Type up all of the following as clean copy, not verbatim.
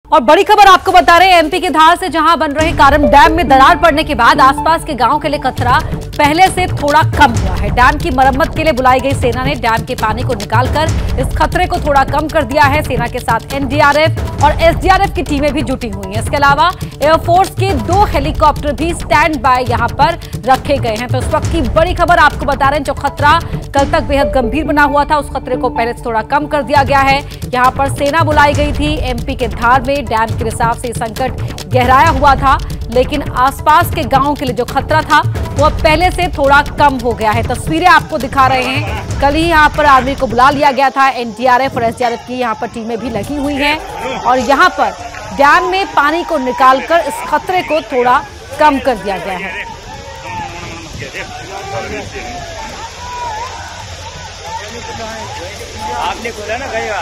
और बड़ी खबर आपको बता रहे हैं एमपी के धार से, जहां बन रहे कारम डैम में दरार पड़ने के बाद आसपास के गांव के लिए खतरा पहले से थोड़ा कम हुआ है। डैम की मरम्मत के लिए बुलाई गई सेना ने डैम के पानी को निकालकर इस खतरे को थोड़ा कम कर दिया है। सेना के साथ एनडीआरएफ और एसडीआरएफ की टीमें भी जुटी हुई हैं। इसके अलावा एयरफोर्स के 2 हेलीकॉप्टर भी स्टैंड बाय यहां पर रखे गए हैं। तो इस वक्त की बड़ी खबर आपको बता रहे हैं, जो खतरा कल तक बेहद गंभीर बना हुआ था, उस खतरे को पहले से थोड़ा कम कर दिया गया है। यहां पर सेना बुलाई गई थी एमपी के धार में। डैम के रिसाव से संकट गहराया हुआ था, लेकिन आसपास के गांवों के लिए जो खतरा था वो अब पहले से थोड़ा कम हो गया है। तस्वीरें आपको दिखा रहे हैं, कल ही यहां पर आर्मी को बुला लिया गया था। एनडीआरएफ और एसडीआरएफ की यहां पर टीमें भी लगी हुई हैं और यहां पर डैम में पानी को निकालकर इस खतरे को थोड़ा कम कर दिया गया है। आपने बोला ना भाई,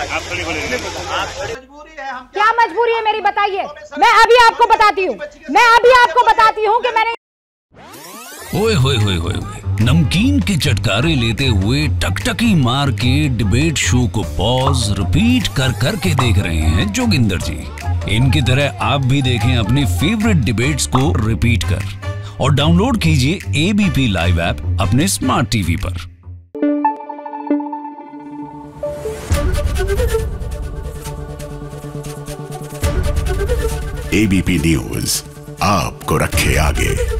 क्या मजबूरी है मेरी, बताइए। मैं अभी आपको बताती हूँ कि मैंने ओए होए होए होए, नमकीन के चटकारे लेते हुए टकटकी मार के डिबेट शो को पॉज रिपीट कर करके देख रहे हैं जोगिंदर जी। इनकी तरह आप भी देखें अपनी फेवरेट डिबेट्स को रिपीट कर और डाउनलोड कीजिए एबीपी लाइव ऐप अपने स्मार्ट टीवी पर। एबीपी न्यूज आपको रखे आगे।